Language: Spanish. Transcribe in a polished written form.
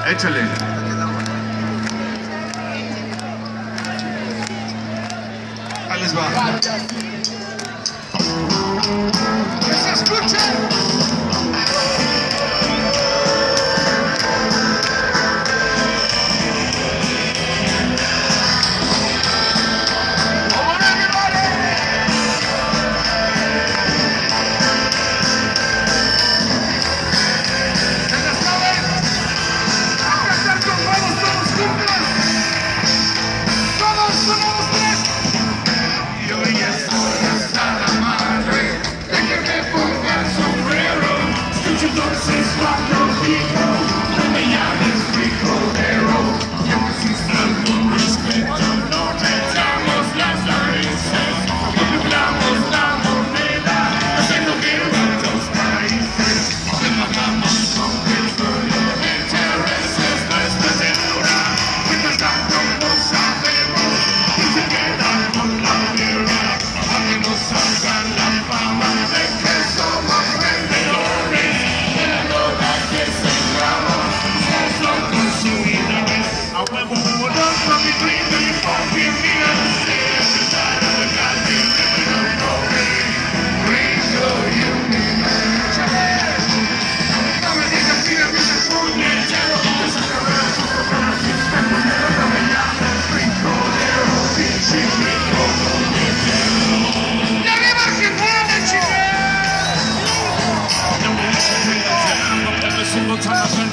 Échale. Ahí les va. ¡Que se escuche! Entonces cuando dijo, no me llames frijolero, y aunque exista algún respeto, no te echamos las narices, no inflamos la moneda, haciendo guerra a los países, te matamos con petróleo, intereses, nuestra deuda, mientras tanto no sabemos, y se quedan con la guerra, a que nos hagan la fama de que somos vendedores. I went with one up from between the fucking mirrors. The goddamn living up going. Ringo, you need me. No me digas mira mi puñetero. Te sacaré su propósito. No me llames frijolero. Pinche rico puñetero. ¡Y arriba que puede, chicos! No me digas every single time I